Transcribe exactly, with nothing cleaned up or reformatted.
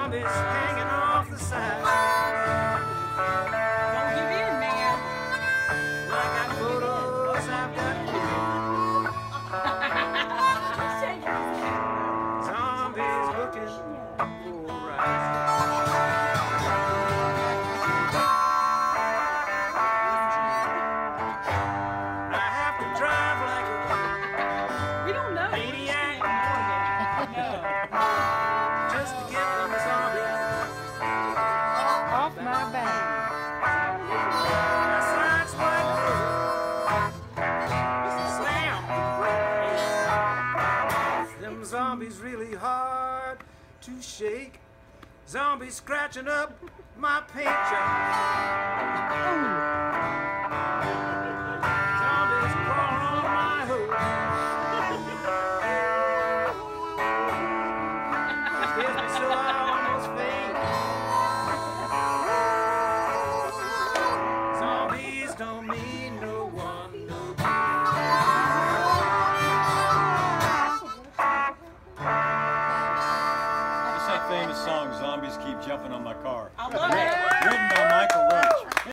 Zombies hanging off the side. Don't give in, man. I got photos, I've got videos. Zombies looking for rights. I have to drive like a We don't know. maniac No. just to get them zombies Off my back. I sideswipe through. Slam. Them zombies really hard to shake. Zombies scratching up my paint job. Zombies crawling on my hood. Scares me so I almost faint. Zombies don't mean no one no What's that famous song, Zombies Keep Jumping on My Car? I love it. Written by Michael Roach.